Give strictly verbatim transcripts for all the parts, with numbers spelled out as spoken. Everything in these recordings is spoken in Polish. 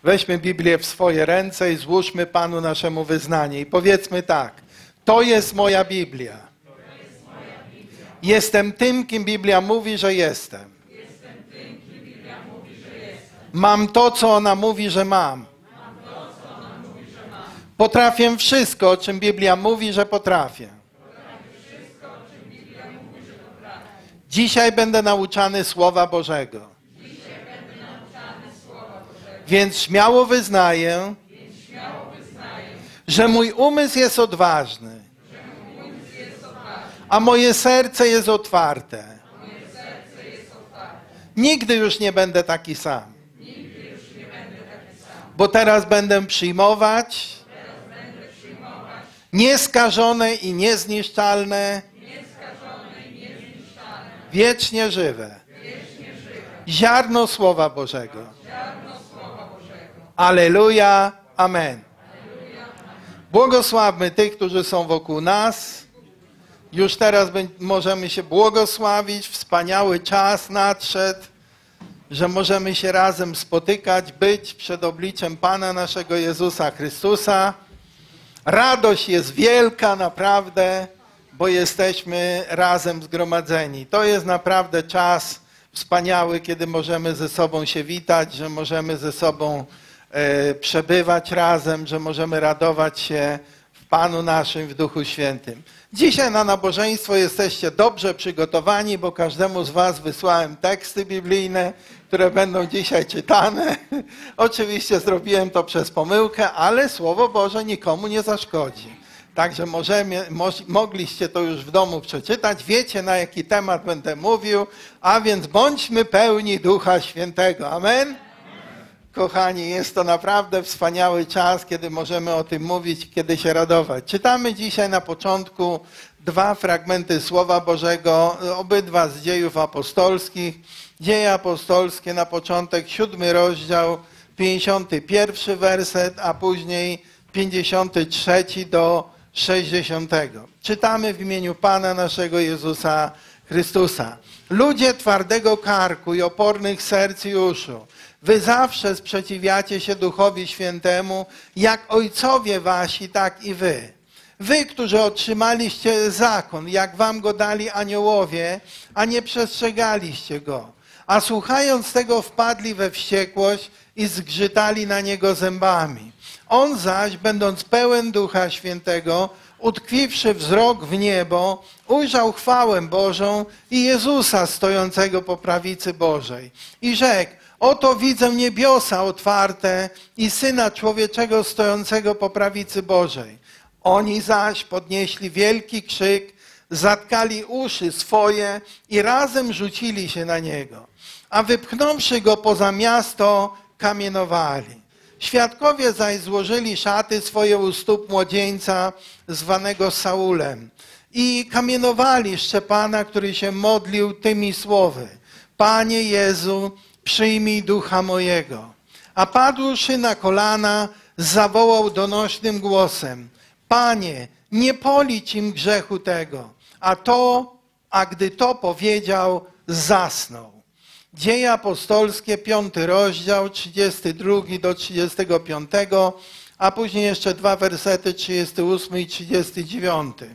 Weźmy Biblię w swoje ręce i złóżmy Panu naszemu wyznanie i powiedzmy tak: to jest moja Biblia. Jestem tym, kim Biblia mówi, że jestem. Mam to, co ona mówi, że mam. Potrafię wszystko, o czym Biblia mówi, że potrafię. Dzisiaj będę nauczany Słowa Bożego. Więc śmiało wyznaję, że mój umysł jest odważny, a moje serce jest otwarte. Nigdy już nie będę taki sam. Bo teraz będę przyjmować nieskażone i niezniszczalne, wiecznie żywe ziarno Słowa Bożego. Alleluja, amen. Błogosławmy tych, którzy są wokół nas. Już teraz możemy się błogosławić. Wspaniały czas nadszedł, że możemy się razem spotykać, być przed obliczem Pana naszego Jezusa Chrystusa. Radość jest wielka naprawdę, bo jesteśmy razem zgromadzeni. To jest naprawdę czas wspaniały, kiedy możemy ze sobą się witać, że możemy ze sobą e, przebywać razem, że możemy radować się w Panu naszym, w Duchu Świętym. Dzisiaj na nabożeństwo jesteście dobrze przygotowani, bo każdemu z was wysłałem teksty biblijne, które będą dzisiaj czytane. Oczywiście zrobiłem to przez pomyłkę, ale Słowo Boże nikomu nie zaszkodzi. Także możemy, mo, mogliście to już w domu przeczytać. Wiecie, na jaki temat będę mówił, a więc bądźmy pełni Ducha Świętego. Amen? Kochani, jest to naprawdę wspaniały czas, kiedy możemy o tym mówić, kiedy się radować. Czytamy dzisiaj na początku dwa fragmenty Słowa Bożego, obydwa z Dziejów Apostolskich. Dzieje apostolskie na początek, siódmy rozdział, pięćdziesiąty pierwszy werset, a później pięćdziesiąty trzeci do sześćdziesiątego. Czytamy w imieniu Pana naszego Jezusa Chrystusa. Ludzie twardego karku i opornych serc i uszu, wy zawsze sprzeciwiacie się Duchowi Świętemu, jak ojcowie wasi, tak i wy. Wy, którzy otrzymaliście zakon, jak wam go dali aniołowie, a nie przestrzegaliście go. A słuchając tego wpadli we wściekłość i zgrzytali na niego zębami. On zaś, będąc pełen Ducha Świętego, utkwiwszy wzrok w niebo, ujrzał chwałę Bożą i Jezusa stojącego po prawicy Bożej. I rzekł: oto widzę niebiosa otwarte i Syna Człowieczego stojącego po prawicy Bożej. Oni zaś podnieśli wielki krzyk, zatkali uszy swoje i razem rzucili się na Niego. A wypchnąwszy Go poza miasto, kamienowali. Świadkowie zaś złożyli szaty swoje u stóp młodzieńca zwanego Saulem i kamienowali Szczepana, który się modlił tymi słowy: Panie Jezu, przyjmij ducha mojego. A padłszy na kolana, zawołał donośnym głosem: Panie, nie policz im grzechu tego. A to, a gdy to powiedział, zasnął. Dzieje apostolskie, piąty rozdział, trzydziesty drugi do trzydziestego piątego, a później jeszcze dwa wersety, trzydziesty ósmy i trzydziesty dziewiąty.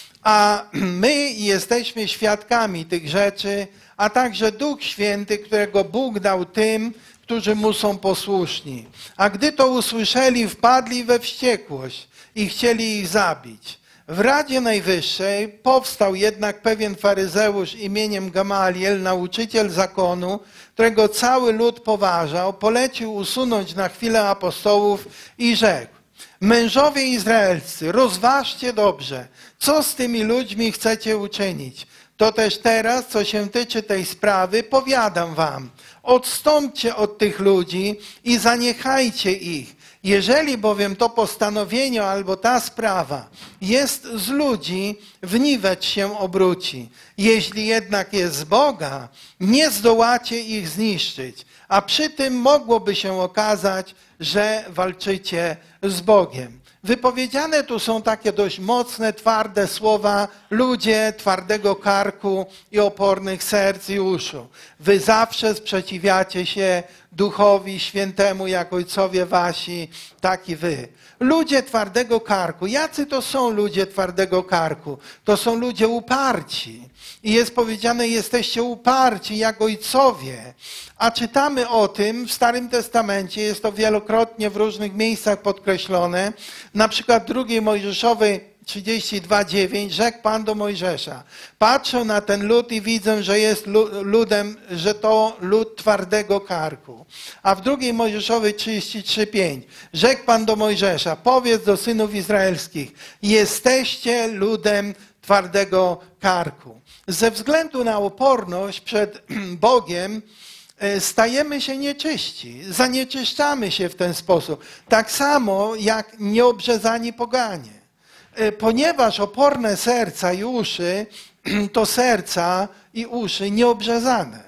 A my jesteśmy świadkami tych rzeczy, a także Duch Święty, którego Bóg dał tym, którzy mu są posłuszni. A gdy to usłyszeli, wpadli we wściekłość i chcieli ich zabić. W Radzie Najwyższej powstał jednak pewien faryzeusz imieniem Gamaliel, nauczyciel zakonu, którego cały lud poważał, polecił usunąć na chwilę apostołów i rzekł: mężowie izraelscy, rozważcie dobrze, co z tymi ludźmi chcecie uczynić. To też teraz, co się tyczy tej sprawy, powiadam wam, odstąpcie od tych ludzi i zaniechajcie ich. Jeżeli bowiem to postanowienie albo ta sprawa jest z ludzi, w niwecz się obróci. Jeśli jednak jest z Boga, nie zdołacie ich zniszczyć, a przy tym mogłoby się okazać, że walczycie z Bogiem. Wypowiedziane tu są takie dość mocne, twarde słowa. Ludzie twardego karku i opornych serc i uszu. Wy zawsze sprzeciwiacie się Duchowi Świętemu, jak ojcowie wasi, tak i wy. Ludzie twardego karku. Jacy to są ludzie twardego karku? To są ludzie uparci. I jest powiedziane, jesteście uparci jak ojcowie. A czytamy o tym w Starym Testamencie, jest to wielokrotnie w różnych miejscach podkreślone. Na przykład drugiej Mojżeszowej trzydzieści dwa dziewięć, rzekł Pan do Mojżesza. Patrzę na ten lud i widzę, że jest ludem, że to lud twardego karku. A w drugiej Mojżeszowej trzydzieści trzy pięć, rzekł Pan do Mojżesza, powiedz do synów izraelskich, jesteście ludem twardego karku. Ze względu na oporność przed Bogiem stajemy się nieczyści, zanieczyszczamy się w ten sposób. Tak samo jak nieobrzezani poganie. Ponieważ oporne serca i uszy to serca i uszy nieobrzezane.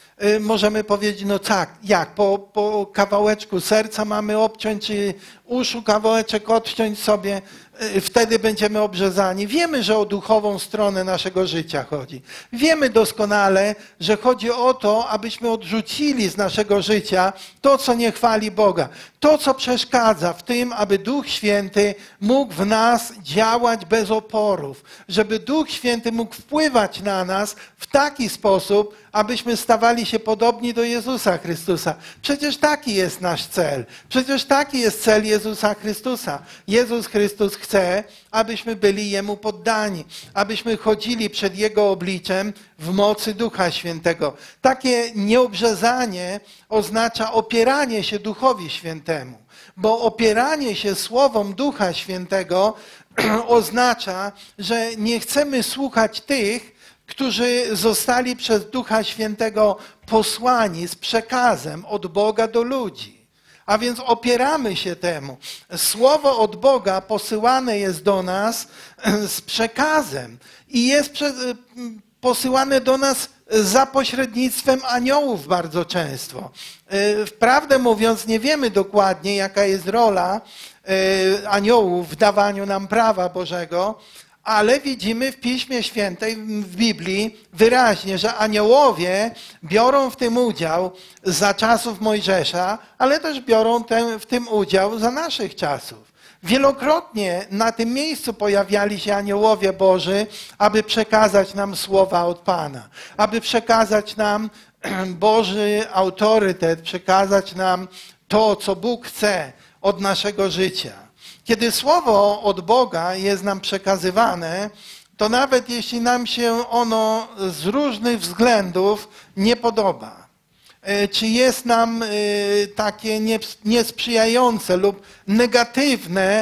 Możemy powiedzieć, no tak, jak? Po, po kawałeczku serca mamy obciąć, czy uszu kawałeczek odciąć sobie, wtedy będziemy obrzezani. Wiemy, że o duchową stronę naszego życia chodzi. Wiemy doskonale, że chodzi o to, abyśmy odrzucili z naszego życia to, co nie chwali Boga. To, co przeszkadza w tym, aby Duch Święty mógł w nas działać bez oporów. Żeby Duch Święty mógł wpływać na nas w taki sposób, abyśmy stawali się podobni do Jezusa Chrystusa. Przecież taki jest nasz cel. Przecież taki jest cel Jezusa Chrystusa. Jezus Chrystus chce, abyśmy byli Jemu poddani, abyśmy chodzili przed Jego obliczem w mocy Ducha Świętego. Takie nieobrzezanie oznacza opieranie się Duchowi Świętemu, bo opieranie się słowom Ducha Świętego oznacza, że nie chcemy słuchać tych, którzy zostali przez Ducha Świętego posłani z przekazem od Boga do ludzi. A więc opieramy się temu. Słowo od Boga posyłane jest do nas z przekazem i jest posyłane do nas za pośrednictwem aniołów bardzo często. Wprawdę mówiąc, nie wiemy dokładnie, jaka jest rola aniołów w dawaniu nam prawa Bożego, ale widzimy w Piśmie Świętym, w Biblii wyraźnie, że aniołowie biorą w tym udział za czasów Mojżesza, ale też biorą ten, w tym udział za naszych czasów. Wielokrotnie na tym miejscu pojawiali się aniołowie Boży, aby przekazać nam słowa od Pana, aby przekazać nam Boży autorytet, przekazać nam to, co Bóg chce od naszego życia. Kiedy słowo od Boga jest nam przekazywane, to nawet jeśli nam się ono z różnych względów nie podoba, czy jest nam takie niesprzyjające lub negatywne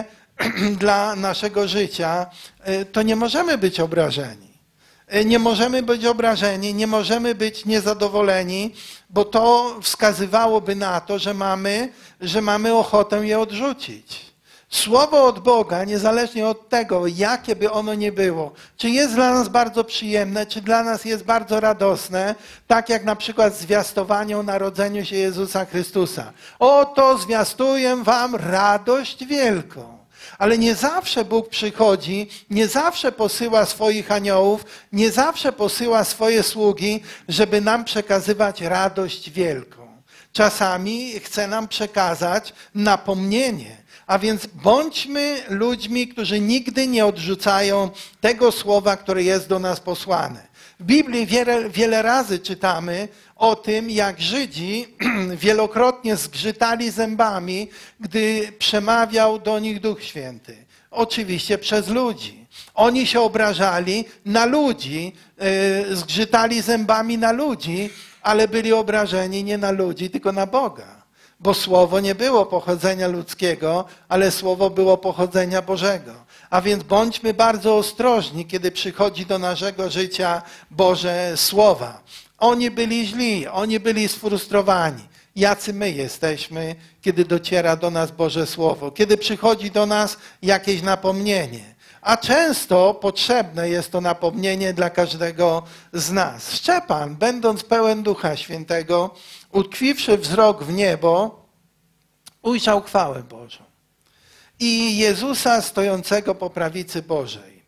dla naszego życia, to nie możemy być obrażeni. Nie możemy być obrażeni, nie możemy być niezadowoleni, bo to wskazywałoby na to, że mamy, że mamy ochotę je odrzucić. Słowo od Boga, niezależnie od tego, jakie by ono nie było, czy jest dla nas bardzo przyjemne, czy dla nas jest bardzo radosne, tak jak na przykład zwiastowanie o narodzeniu się Jezusa Chrystusa. Oto zwiastuję wam radość wielką. Ale nie zawsze Bóg przychodzi, nie zawsze posyła swoich aniołów, nie zawsze posyła swoje sługi, żeby nam przekazywać radość wielką. Czasami chce nam przekazać napomnienie. A więc bądźmy ludźmi, którzy nigdy nie odrzucają tego słowa, które jest do nas posłane. W Biblii wiele, wiele razy czytamy o tym, jak Żydzi wielokrotnie zgrzytali zębami, gdy przemawiał do nich Duch Święty. Oczywiście przez ludzi. Oni się obrażali na ludzi, yy, zgrzytali zębami na ludzi, ale byli obrażeni nie na ludzi, tylko na Boga. Bo słowo nie było pochodzenia ludzkiego, ale słowo było pochodzenia Bożego. A więc bądźmy bardzo ostrożni, kiedy przychodzi do naszego życia Boże Słowa. Oni byli źli, oni byli sfrustrowani. Jacy my jesteśmy, kiedy dociera do nas Boże Słowo, kiedy przychodzi do nas jakieś napomnienie. A często potrzebne jest to napomnienie dla każdego z nas. Szczepan, będąc pełen Ducha Świętego, utkwiwszy wzrok w niebo, ujrzał chwałę Bożą. i Jezusa stojącego po prawicy Bożej.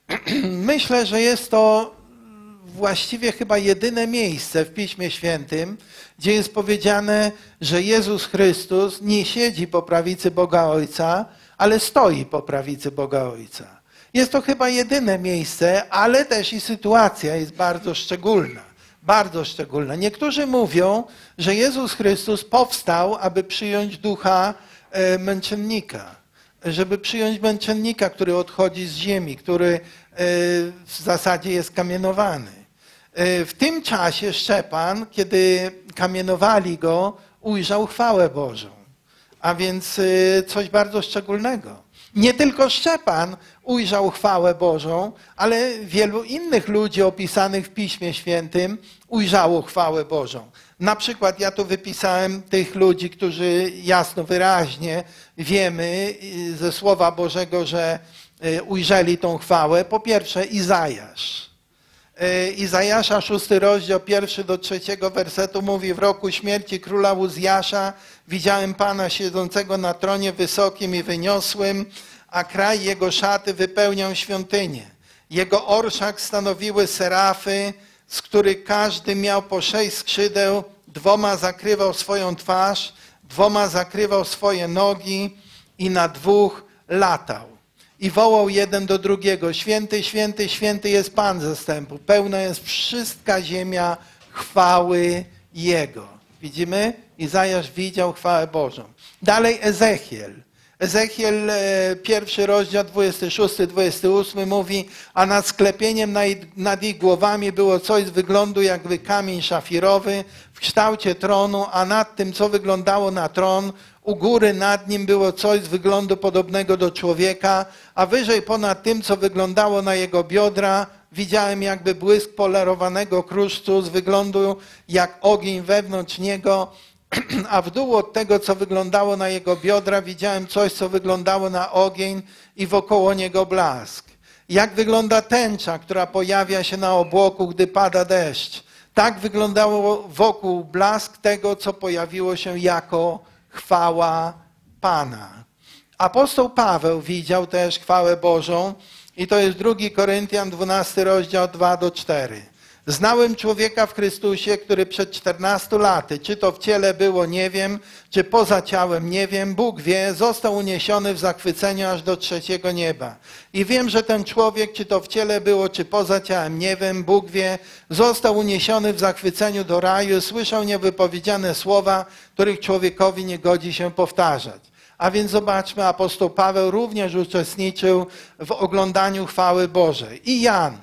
Myślę, że jest to właściwie chyba jedyne miejsce w Piśmie Świętym, gdzie jest powiedziane, że Jezus Chrystus nie siedzi po prawicy Boga Ojca, ale stoi po prawicy Boga Ojca. Jest to chyba jedyne miejsce, ale też i sytuacja jest bardzo szczególna. Bardzo szczególna. Niektórzy mówią, że Jezus Chrystus powstał, aby przyjąć ducha e, męczennika. Żeby przyjąć męczennika, który odchodzi z ziemi, który e, w zasadzie jest kamienowany. E, w tym czasie Szczepan, kiedy kamienowali go, ujrzał chwałę Bożą. A więc e, coś bardzo szczególnego. Nie tylko Szczepan ujrzał chwałę Bożą, ale wielu innych ludzi opisanych w Piśmie Świętym ujrzało chwałę Bożą. Na przykład ja tu wypisałem tych ludzi, którzy jasno, wyraźnie wiemy ze Słowa Bożego, że ujrzeli tą chwałę. Po pierwsze Izajasz. Izajasza, szósty rozdział, pierwszy do trzeciego wersetu mówi: w roku śmierci króla Uzjasza widziałem Pana siedzącego na tronie wysokim i wyniosłym, a kraj jego szaty wypełniał świątynię. Jego orszak stanowiły serafy, z których każdy miał po sześć skrzydeł, dwoma zakrywał swoją twarz, dwoma zakrywał swoje nogi i na dwóch latał. I wołał jeden do drugiego: święty, święty, święty jest Pan zastępów. Pełna jest wszystka ziemia chwały Jego. Widzimy? Izajasz widział chwałę Bożą. Dalej Ezechiel. Ezechiel, pierwszy rozdział, dwudziesty szósty, dwudziesty ósmy mówi: a nad sklepieniem nad ich głowami było coś z wyglądu jakby kamień szafirowy w kształcie tronu, a nad tym, co wyglądało na tron, u góry nad nim było coś z wyglądu podobnego do człowieka, a wyżej ponad tym, co wyglądało na jego biodra, widziałem jakby błysk polerowanego kruszcu z wyglądu jak ogień wewnątrz niego, a w dół od tego, co wyglądało na jego biodra, widziałem coś, co wyglądało na ogień i wokoło niego blask. Jak wygląda tęcza, która pojawia się na obłoku, gdy pada deszcz. Tak wyglądało wokół blask tego, co pojawiło się jako chwała Pana. Apostoł Paweł widział też chwałę Bożą i to jest drugi Koryntian, dwunasty rozdział, dwa do czterech. Znałem człowieka w Chrystusie, który przed czternastu laty, czy to w ciele było, nie wiem, czy poza ciałem, nie wiem, Bóg wie, został uniesiony w zachwyceniu aż do trzeciego nieba. I wiem, że ten człowiek, czy to w ciele było, czy poza ciałem, nie wiem, Bóg wie, został uniesiony w zachwyceniu do raju, słyszał niewypowiedziane słowa, których człowiekowi nie godzi się powtarzać. A więc zobaczmy, apostoł Paweł również uczestniczył w oglądaniu chwały Bożej. I Jan.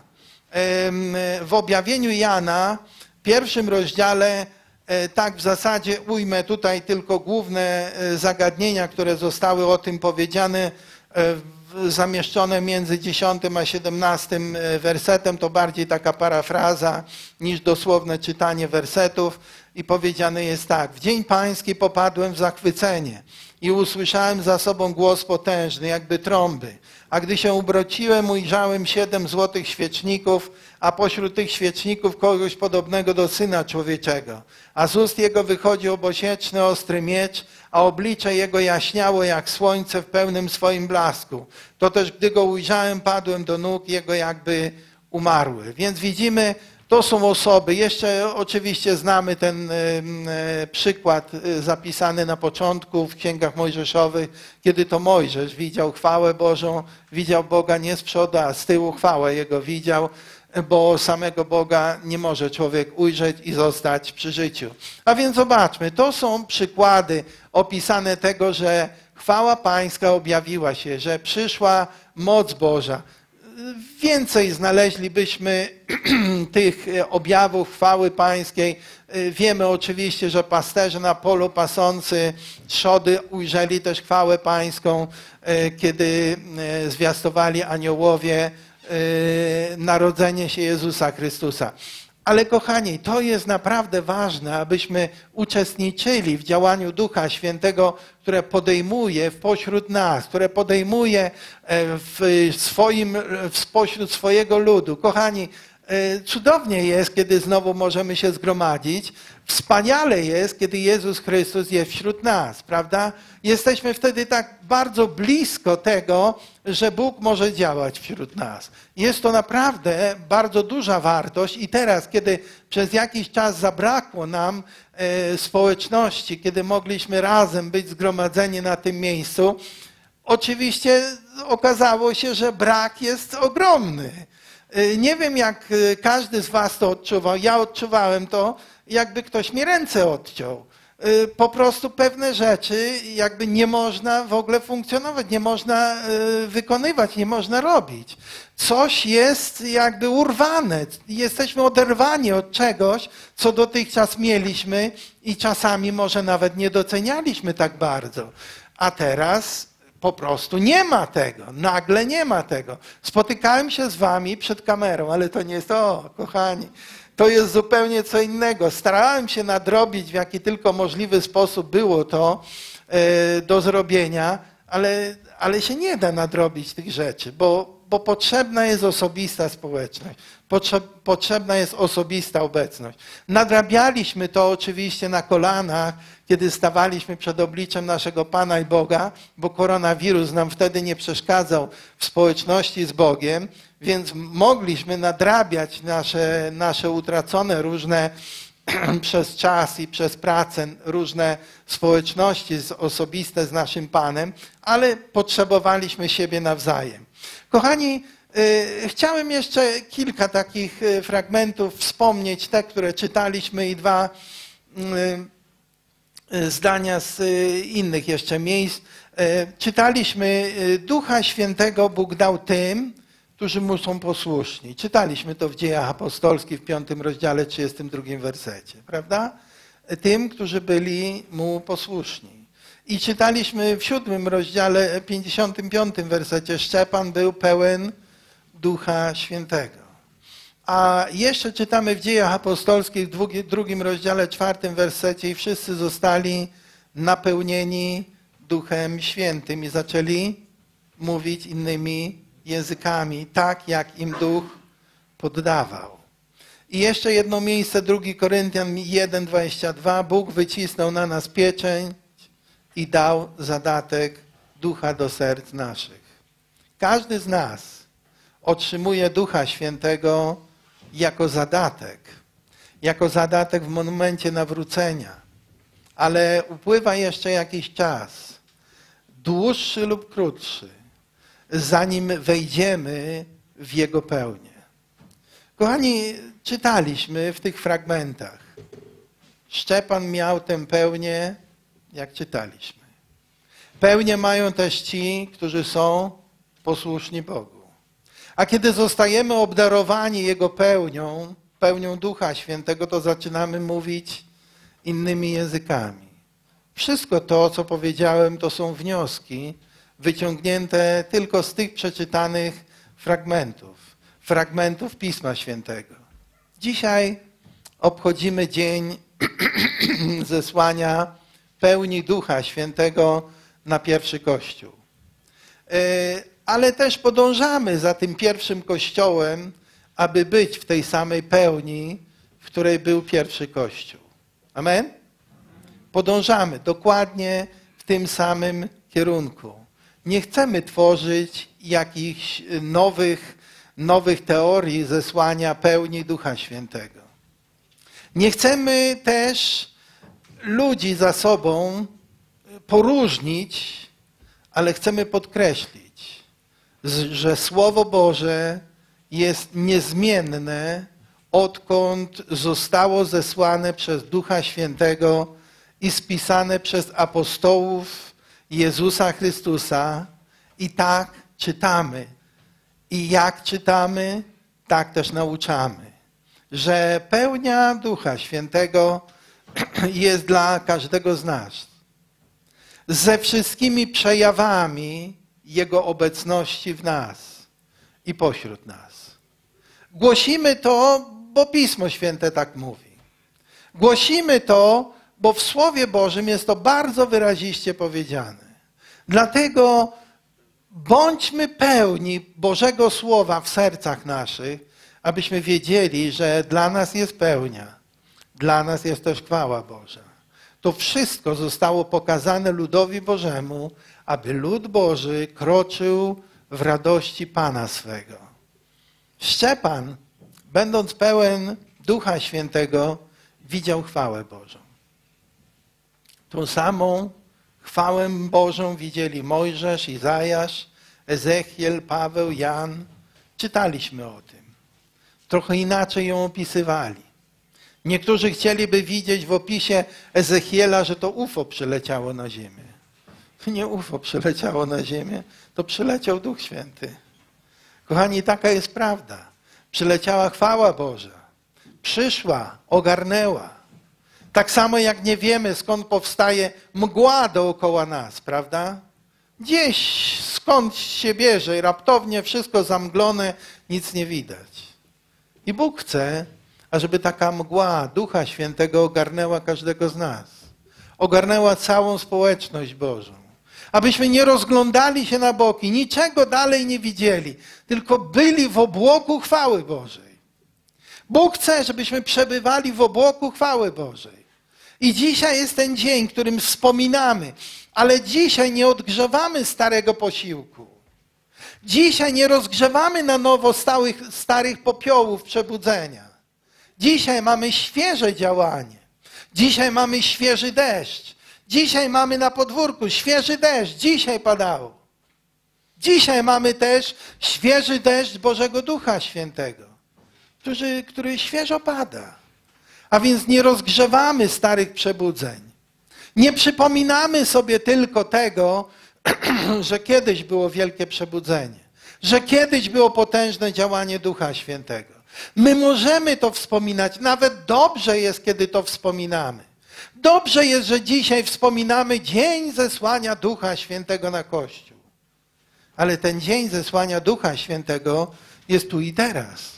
W objawieniu Jana, w pierwszym rozdziale, tak w zasadzie ujmę tutaj tylko główne zagadnienia, które zostały o tym powiedziane, zamieszczone między dziesiątym a siedemnastym wersetem, to bardziej taka parafraza niż dosłowne czytanie wersetów. I powiedziane jest tak: w dzień pański popadłem w zachwycenie i usłyszałem za sobą głos potężny, jakby trąby. A gdy się ubrociłem, ujrzałem siedem złotych świeczników, a pośród tych świeczników kogoś podobnego do Syna Człowieczego. A z ust jego wychodził obosieczny, ostry miecz, a oblicze jego jaśniało jak słońce w pełnym swoim blasku. To też, gdy go ujrzałem, padłem do nóg jego, jakby umarły. Więc widzimy, to są osoby, jeszcze oczywiście znamy ten e, przykład zapisany na początku w Księgach Mojżeszowych, kiedy to Mojżesz widział chwałę Bożą, widział Boga nie z przodu, a z tyłu chwałę Jego widział, bo samego Boga nie może człowiek ujrzeć i zostać przy życiu. A więc zobaczmy, to są przykłady opisane tego, że chwała Pańska objawiła się, że przyszła moc Boża. Więcej znaleźlibyśmy tych objawów chwały Pańskiej. Wiemy oczywiście, że pasterze na polu pasący trzody ujrzeli też chwałę Pańską, kiedy zwiastowali aniołowie narodzenie się Jezusa Chrystusa. Ale kochani, to jest naprawdę ważne, abyśmy uczestniczyli w działaniu Ducha Świętego, które podejmuje pośród nas, które podejmuje w swoim, spośród swojego ludu. Kochani, Cudownie jest, kiedy znowu możemy się zgromadzić. Wspaniale jest, kiedy Jezus Chrystus jest wśród nas, prawda? Jesteśmy wtedy tak bardzo blisko tego, że Bóg może działać wśród nas. Jest to naprawdę bardzo duża wartość i teraz, kiedy przez jakiś czas zabrakło nam e, społeczności, kiedy mogliśmy razem być zgromadzeni na tym miejscu, oczywiście okazało się, że brak jest ogromny. Nie wiem, jak każdy z was to odczuwał. Ja odczuwałem to, jakby ktoś mi ręce odciął. Po prostu pewne rzeczy jakby nie można w ogóle funkcjonować, nie można wykonywać, nie można robić. Coś jest jakby urwane. Jesteśmy oderwani od czegoś, co dotychczas mieliśmy i czasami może nawet nie docenialiśmy tak bardzo. A teraz po prostu nie ma tego, nagle nie ma tego. Spotykałem się z wami przed kamerą, ale to nie jest, o kochani, to jest zupełnie co innego. Starałem się nadrobić, w jaki tylko możliwy sposób było to e, do zrobienia, ale, ale się nie da nadrobić tych rzeczy, bo, bo potrzebna jest osobista społeczność, potrzebna jest osobista obecność. Nadrabialiśmy to oczywiście na kolanach, kiedy stawaliśmy przed obliczem naszego Pana i Boga, bo koronawirus nam wtedy nie przeszkadzał w społeczności z Bogiem, więc mogliśmy nadrabiać nasze, nasze utracone różne przez czas i przez pracę różne społeczności osobiste z naszym Panem, ale potrzebowaliśmy siebie nawzajem. Kochani, chciałem jeszcze kilka takich fragmentów wspomnieć, te, które czytaliśmy i dwa zdania z innych jeszcze miejsc. Czytaliśmy, Ducha Świętego Bóg dał tym, którzy mu są posłuszni. Czytaliśmy to w Dziejach Apostolskich w piątym rozdziale, trzydziestym drugim wersecie, prawda? Tym, którzy byli mu posłuszni. I czytaliśmy w siódmym rozdziale, pięćdziesiątym piątym wersecie, Szczepan był pełen Ducha Świętego. A jeszcze czytamy w Dziejach Apostolskich w drugim rozdziale, czwartym wersecie i wszyscy zostali napełnieni Duchem Świętym i zaczęli mówić innymi językami, tak jak im Duch poddawał. I jeszcze jedno miejsce, drugi Koryntian jeden, dwadzieścia dwa. Bóg wycisnął na nas pieczęć i dał zadatek Ducha do serc naszych. Każdy z nas otrzymuje Ducha Świętego jako zadatek. Jako zadatek w momencie nawrócenia. Ale upływa jeszcze jakiś czas, dłuższy lub krótszy, zanim wejdziemy w Jego pełnię. Kochani, czytaliśmy w tych fragmentach. Szczepan miał tę pełnię, jak czytaliśmy. Pełnię mają też ci, którzy są posłuszni Bogu. A kiedy zostajemy obdarowani Jego pełnią, pełnią Ducha Świętego, to zaczynamy mówić innymi językami. Wszystko to, co powiedziałem, to są wnioski wyciągnięte tylko z tych przeczytanych fragmentów, fragmentów Pisma Świętego. Dzisiaj obchodzimy dzień zesłania pełni Ducha Świętego na pierwszy Kościół. Ale też podążamy za tym pierwszym Kościołem, aby być w tej samej pełni, w której był pierwszy Kościół. Amen? Podążamy dokładnie w tym samym kierunku. Nie chcemy tworzyć jakichś nowych, nowych teorii zesłania pełni Ducha Świętego. Nie chcemy też ludzi za sobą poróżnić, ale chcemy podkreślić, że Słowo Boże jest niezmienne, odkąd zostało zesłane przez Ducha Świętego i spisane przez apostołów Jezusa Chrystusa. I tak czytamy. I jak czytamy, tak też nauczamy. Że pełnia Ducha Świętego jest dla każdego z nas. Ze wszystkimi przejawami Jego obecności w nas i pośród nas. Głosimy to, bo Pismo Święte tak mówi. Głosimy to, bo w Słowie Bożym jest to bardzo wyraziście powiedziane. Dlatego bądźmy pełni Bożego Słowa w sercach naszych, abyśmy wiedzieli, że dla nas jest pełnia, dla nas jest też chwała Boża. To wszystko zostało pokazane ludowi Bożemu, aby lud Boży kroczył w radości Pana swego. Szczepan, będąc pełen Ducha Świętego, widział chwałę Bożą. Tą samą chwałę Bożą widzieli Mojżesz, Izajasz, Ezechiel, Paweł, Jan. Czytaliśmy o tym. Trochę inaczej ją opisywali. Niektórzy chcieliby widzieć w opisie Ezechiela, że to U F O przyleciało na ziemię. Nie U F O przyleciało na ziemię, to przyleciał Duch Święty. Kochani, taka jest prawda. Przyleciała chwała Boża. Przyszła, ogarnęła. Tak samo jak nie wiemy, skąd powstaje mgła dookoła nas, prawda? Gdzieś skąd się bierze i raptownie wszystko zamglone, nic nie widać. I Bóg chce, ażeby taka mgła Ducha Świętego ogarnęła każdego z nas. Ogarnęła całą społeczność Bożą. Abyśmy nie rozglądali się na boki, niczego dalej nie widzieli, tylko byli w obłoku chwały Bożej. Bóg chce, żebyśmy przebywali w obłoku chwały Bożej. I dzisiaj jest ten dzień, którym wspominamy, ale dzisiaj nie odgrzewamy starego posiłku. Dzisiaj nie rozgrzewamy na nowo stałych, starych popiołów przebudzenia. Dzisiaj mamy świeże działanie. Dzisiaj mamy świeży deszcz. Dzisiaj mamy na podwórku świeży deszcz. Dzisiaj padało. Dzisiaj mamy też świeży deszcz Bożego Ducha Świętego, który, który świeżo pada. A więc nie rozgrzewamy starych przebudzeń. Nie przypominamy sobie tylko tego, że kiedyś było wielkie przebudzenie, że kiedyś było potężne działanie Ducha Świętego. My możemy to wspominać, nawet dobrze jest, kiedy to wspominamy. Dobrze jest, że dzisiaj wspominamy dzień zesłania Ducha Świętego na Kościół. Ale ten dzień zesłania Ducha Świętego jest tu i teraz.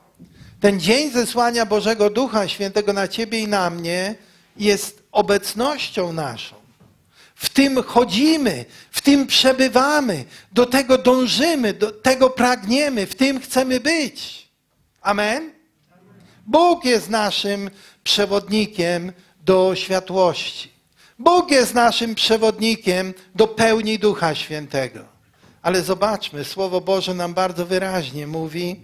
Ten dzień zesłania Bożego Ducha Świętego na ciebie i na mnie jest obecnością naszą. W tym chodzimy, w tym przebywamy, do tego dążymy, do tego pragniemy, w tym chcemy być. Amen? Bóg jest naszym przewodnikiem do światłości. Bóg jest naszym przewodnikiem do pełni Ducha Świętego. Ale zobaczmy, Słowo Boże nam bardzo wyraźnie mówi,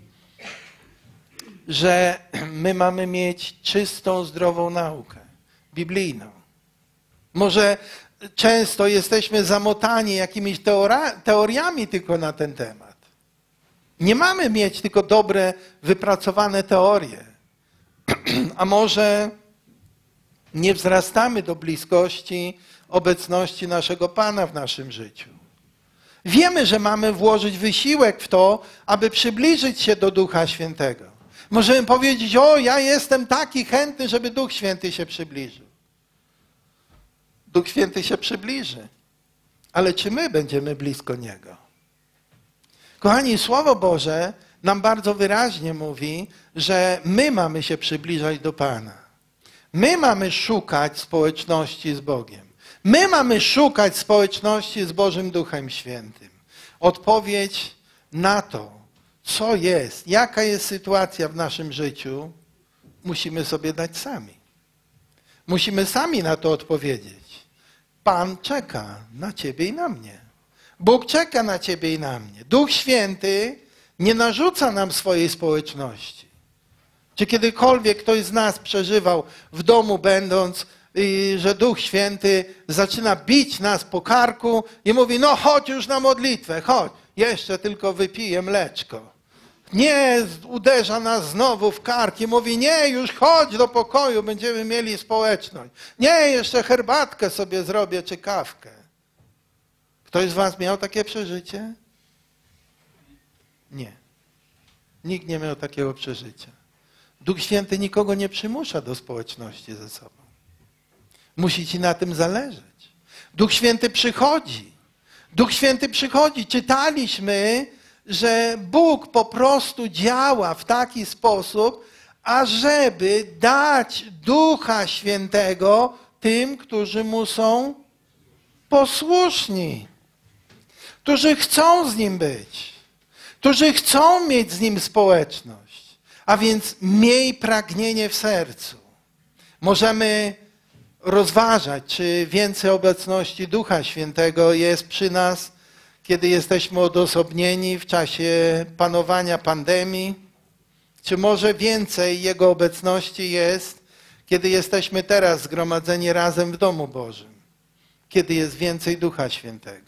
że my mamy mieć czystą, zdrową naukę biblijną. Może często jesteśmy zamotani jakimiś teoriami tylko na ten temat. Nie mamy mieć tylko dobre, wypracowane teorie. A może nie wzrastamy do bliskości obecności naszego Pana w naszym życiu. Wiemy, że mamy włożyć wysiłek w to, aby przybliżyć się do Ducha Świętego. Możemy powiedzieć, o, ja jestem taki chętny, żeby Duch Święty się przybliżył. Duch Święty się przybliży. Ale czy my będziemy blisko Niego? Kochani, Słowo Boże nam bardzo wyraźnie mówi, że my mamy się przybliżać do Pana. My mamy szukać społeczności z Bogiem. My mamy szukać społeczności z Bożym Duchem Świętym. Odpowiedź na to, co jest, jaka jest sytuacja w naszym życiu, musimy sobie dać sami. Musimy sami na to odpowiedzieć. Pan czeka na ciebie i na mnie. Bóg czeka na ciebie i na mnie. Duch Święty nie narzuca nam swojej społeczności. Czy kiedykolwiek ktoś z nas przeżywał w domu będąc, że Duch Święty zaczyna bić nas po karku i mówi, no chodź już na modlitwę, chodź, jeszcze tylko wypiję mleczko. Nie, uderza nas znowu w kark i mówi, nie, już chodź do pokoju, będziemy mieli społeczność. Nie, jeszcze herbatkę sobie zrobię czy kawkę. Ktoś z was miał takie przeżycie? Nie. Nikt nie miał takiego przeżycia. Duch Święty nikogo nie przymusza do społeczności ze sobą. Musi ci na tym zależeć. Duch Święty przychodzi. Duch Święty przychodzi. Czytaliśmy, że Bóg po prostu działa w taki sposób, ażeby dać Ducha Świętego tym, którzy Mu są posłuszni, którzy chcą z Nim być, którzy chcą mieć z Nim społeczność. A więc miej pragnienie w sercu. Możemy rozważać, czy więcej obecności Ducha Świętego jest przy nas, kiedy jesteśmy odosobnieni w czasie panowania pandemii, czy może więcej Jego obecności jest, kiedy jesteśmy teraz zgromadzeni razem w domu Bożym, kiedy jest więcej Ducha Świętego.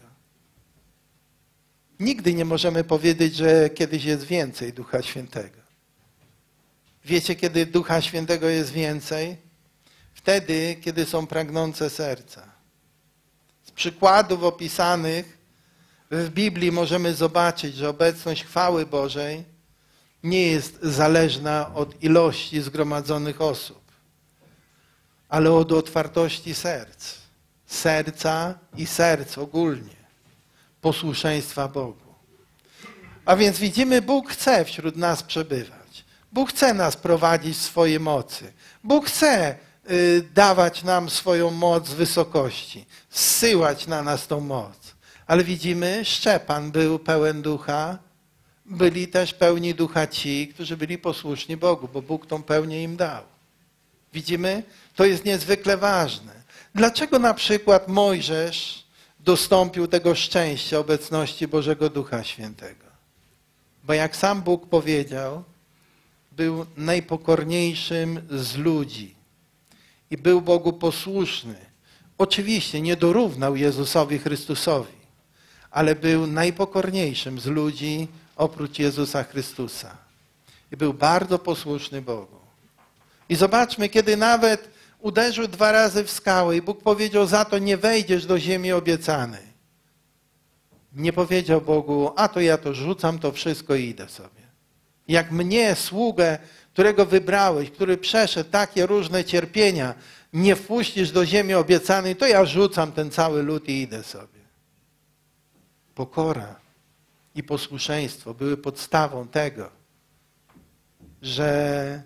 Nigdy nie możemy powiedzieć, że kiedyś jest więcej Ducha Świętego. Wiecie, kiedy Ducha Świętego jest więcej? Wtedy, kiedy są pragnące serca. Z przykładów opisanych w Biblii możemy zobaczyć, że obecność chwały Bożej nie jest zależna od ilości zgromadzonych osób, ale od otwartości serc. Serca i serc ogólnie. Posłuszeństwa Bogu. A więc widzimy, Bóg chce wśród nas przebywać. Bóg chce nas prowadzić w swojej mocy. Bóg chce y, dawać nam swoją moc z wysokości. Zsyłać na nas tą moc. Ale widzimy, Szczepan był pełen ducha. Byli też pełni ducha ci, którzy byli posłuszni Bogu, bo Bóg tą pełnię im dał. Widzimy? To jest niezwykle ważne. Dlaczego na przykład Mojżesz dostąpił tego szczęścia obecności Bożego Ducha Świętego? Bo jak sam Bóg powiedział, był najpokorniejszym z ludzi i był Bogu posłuszny. Oczywiście nie dorównał Jezusowi Chrystusowi, ale był najpokorniejszym z ludzi oprócz Jezusa Chrystusa. I był bardzo posłuszny Bogu. I zobaczmy, kiedy nawet uderzył dwa razy w skałę i Bóg powiedział, za to nie wejdziesz do ziemi obiecanej. Nie powiedział Bogu, a to ja to rzucam to wszystko i idę sobie. Jak mnie, sługę, którego wybrałeś, który przeszedł takie różne cierpienia, nie wpuścisz do ziemi obiecanej, to ja rzucam ten cały lud i idę sobie. Pokora i posłuszeństwo były podstawą tego, że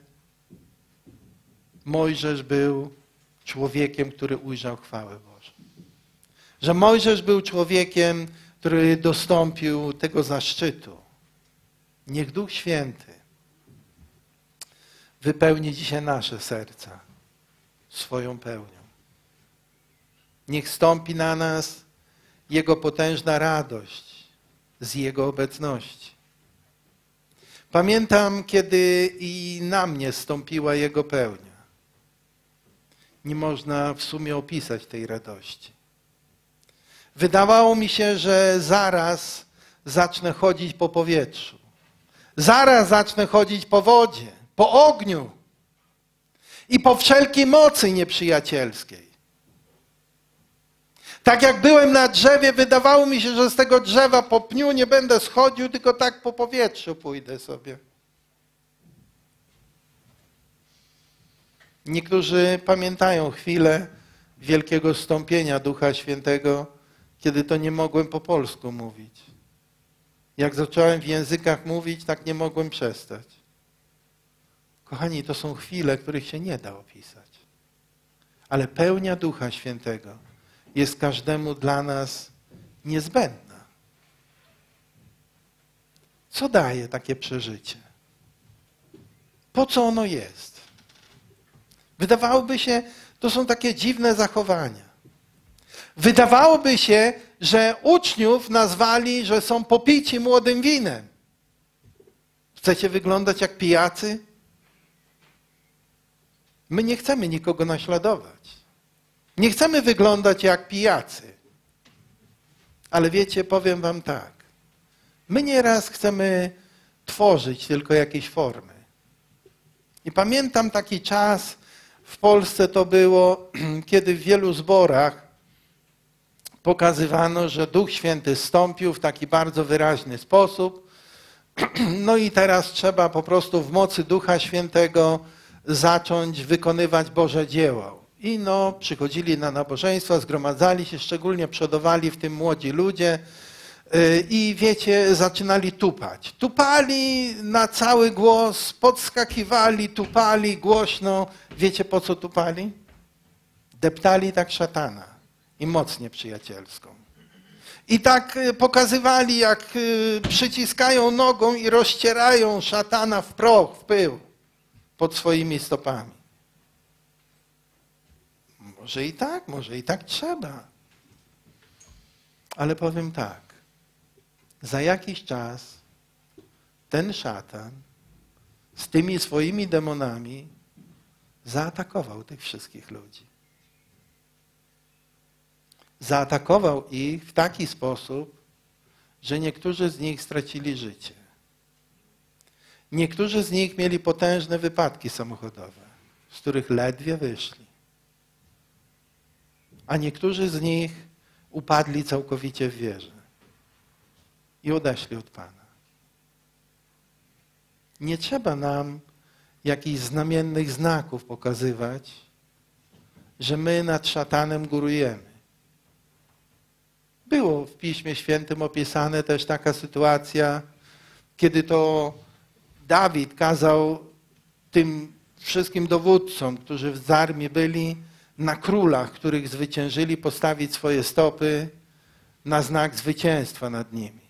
Mojżesz był człowiekiem, który ujrzał chwałę Bożą. Że Mojżesz był człowiekiem, który dostąpił tego zaszczytu. Niech Duch Święty wypełni dzisiaj nasze serca swoją pełnią. Niech stąpi na nas Jego potężna radość z Jego obecności. Pamiętam, kiedy i na mnie stąpiła Jego pełnia. Nie można w sumie opisać tej radości. Wydawało mi się, że zaraz zacznę chodzić po powietrzu. Zaraz zacznę chodzić po wodzie, po ogniu i po wszelkiej mocy nieprzyjacielskiej. Tak jak byłem na drzewie, wydawało mi się, że z tego drzewa po pniu nie będę schodził, tylko tak po powietrzu pójdę sobie. Niektórzy pamiętają chwilę wielkiego zstąpienia Ducha Świętego, kiedy to nie mogłem po polsku mówić. Jak zacząłem w językach mówić, tak nie mogłem przestać. Kochani, to są chwile, których się nie da opisać. Ale pełnia Ducha Świętego jest każdemu dla nas niezbędna. Co daje takie przeżycie? Po co ono jest? Wydawałoby się, to są takie dziwne zachowania. Wydawałoby się, że uczniów nazwali, że są popici młodym winem. Chcecie wyglądać jak pijacy? My nie chcemy nikogo naśladować. Nie chcemy wyglądać jak pijacy. Ale wiecie, powiem wam tak. My nieraz chcemy tworzyć tylko jakieś formy. I pamiętam taki czas, w Polsce to było, kiedy w wielu zborach pokazywano, że Duch Święty zstąpił w taki bardzo wyraźny sposób. No i teraz trzeba po prostu w mocy Ducha Świętego zacząć wykonywać Boże dzieło. I no, przychodzili na nabożeństwa, zgromadzali się, szczególnie przodowali w tym młodzi ludzie i wiecie, zaczynali tupać. Tupali na cały głos, podskakiwali, tupali głośno. Wiecie, po co tupali? Deptali tak szatana i moc nieprzyjacielską. I tak pokazywali, jak przyciskają nogą i rozcierają szatana w proch, w pył pod swoimi stopami. Może i tak, może i tak trzeba. Ale powiem tak, za jakiś czas ten szatan z tymi swoimi demonami zaatakował tych wszystkich ludzi. Zaatakował ich w taki sposób, że niektórzy z nich stracili życie. Niektórzy z nich mieli potężne wypadki samochodowe, z których ledwie wyszli. A niektórzy z nich upadli całkowicie w wierze i odeszli od Pana. Nie trzeba nam jakichś znamiennych znaków pokazywać, że my nad szatanem górujemy. Było w Piśmie Świętym opisane też taka sytuacja, kiedy to Dawid kazał tym wszystkim dowódcom, którzy w armii byli, na królach, których zwyciężyli, postawić swoje stopy na znak zwycięstwa nad nimi.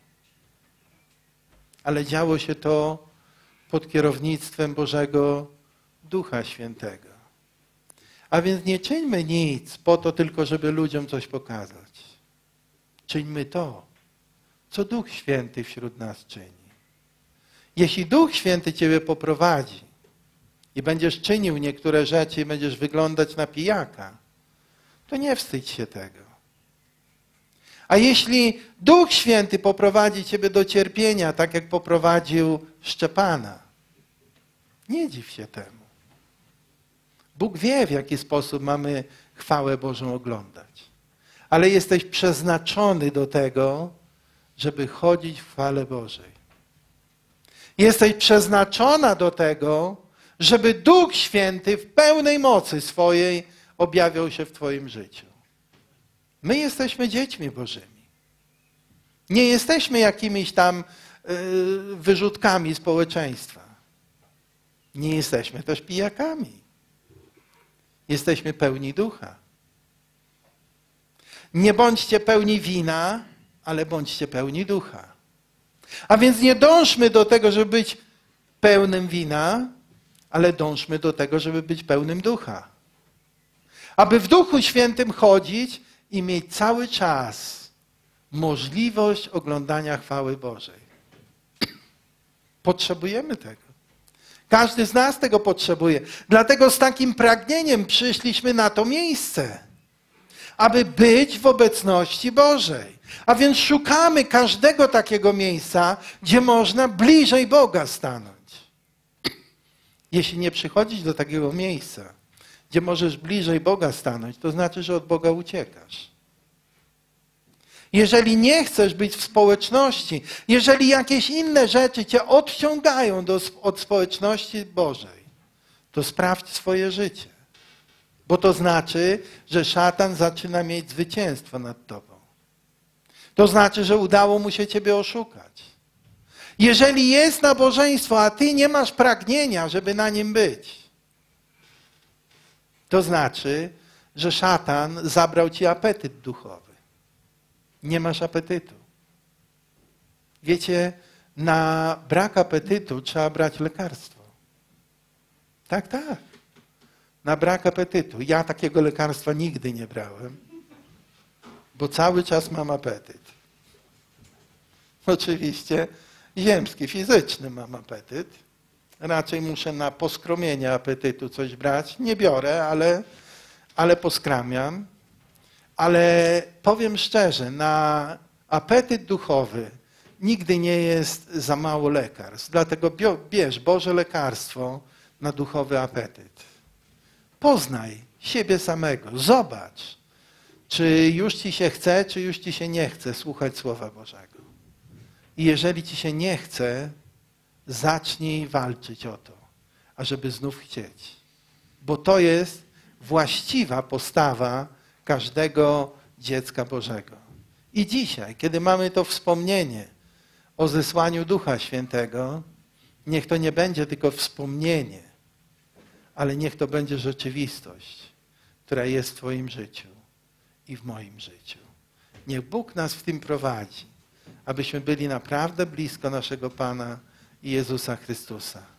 Ale działo się to pod kierownictwem Bożego Ducha Świętego. A więc nie czyńmy nic po to tylko, żeby ludziom coś pokazać. Czyńmy to, co Duch Święty wśród nas czyni. Jeśli Duch Święty ciebie poprowadzi i będziesz czynił niektóre rzeczy i będziesz wyglądać na pijaka, to nie wstydź się tego. A jeśli Duch Święty poprowadzi ciebie do cierpienia, tak jak poprowadził Szczepana, nie dziw się temu. Bóg wie, w jaki sposób mamy chwałę Bożą oglądać. Ale jesteś przeznaczony do tego, żeby chodzić w chwale Bożej. Jesteś przeznaczona do tego, żeby Duch Święty w pełnej mocy swojej objawiał się w twoim życiu. My jesteśmy dziećmi Bożymi. Nie jesteśmy jakimiś tam yy, wyrzutkami społeczeństwa. Nie jesteśmy też pijakami. Jesteśmy pełni Ducha. Nie bądźcie pełni wina, ale bądźcie pełni Ducha. A więc nie dążmy do tego, żeby być pełnym wina, ale dążmy do tego, żeby być pełnym Ducha. Aby w Duchu Świętym chodzić i mieć cały czas możliwość oglądania chwały Bożej. Potrzebujemy tego. Każdy z nas tego potrzebuje. Dlatego z takim pragnieniem przyszliśmy na to miejsce, aby być w obecności Bożej. A więc szukamy każdego takiego miejsca, gdzie można bliżej Boga stanąć. Jeśli nie przychodzisz do takiego miejsca, gdzie możesz bliżej Boga stanąć, to znaczy, że od Boga uciekasz. Jeżeli nie chcesz być w społeczności, jeżeli jakieś inne rzeczy cię odciągają do, od społeczności Bożej, to sprawdź swoje życie. Bo to znaczy, że szatan zaczyna mieć zwycięstwo nad tobą. To znaczy, że udało mu się ciebie oszukać. Jeżeli jest nabożeństwo, a ty nie masz pragnienia, żeby na nim być, to znaczy, że szatan zabrał ci apetyt duchowy. Nie masz apetytu. Wiecie, na brak apetytu trzeba brać lekarstwo. Tak, tak. Na brak apetytu. Ja takiego lekarstwa nigdy nie brałem, bo cały czas mam apetyt. Oczywiście ziemski, fizyczny mam apetyt. Raczej muszę na poskromienie apetytu coś brać. Nie biorę, ale, ale poskramiam. Ale powiem szczerze, na apetyt duchowy nigdy nie jest za mało lekarstw. Dlatego bierz Boże lekarstwo na duchowy apetyt. Poznaj siebie samego. Zobacz, czy już ci się chce, czy już ci się nie chce słuchać Słowa Bożego. I jeżeli ci się nie chce, zacznij walczyć o to, ażeby znów chcieć. Bo to jest właściwa postawa każdego dziecka Bożego. I dzisiaj, kiedy mamy to wspomnienie o zesłaniu Ducha Świętego, niech to nie będzie tylko wspomnienie, ale niech to będzie rzeczywistość, która jest w twoim życiu i w moim życiu. Niech Bóg nas w tym prowadzi, abyśmy byli naprawdę blisko naszego Pana i Jezusa Chrystusa.